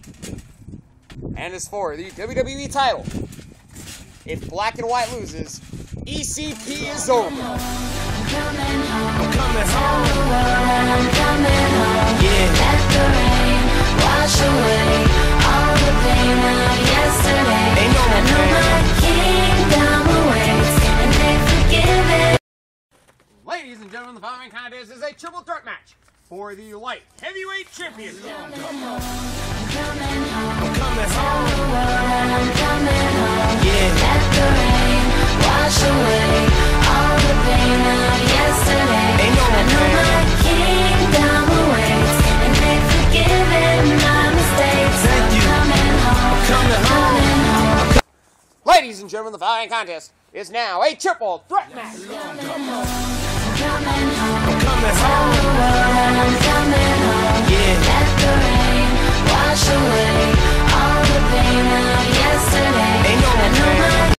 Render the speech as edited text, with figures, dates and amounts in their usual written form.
And as for the WWE title, if Black and White loses, ECP is over. I'm coming home. Yeah. Let the rain wash away all the pain of yesterday. I know my kingdom awaits, and they forgive it. Ladies and gentlemen, the following contest is a triple threat match for the light heavyweight championship. I'm coming home. Yeah. Let the rain wash away all the pain of yesterday. I know my kingdom awaits, and they forgive my mistakes. Thank you. I'm coming home. Ladies and gentlemen, the following contest is now a triple threat match. I'm coming home. Yeah.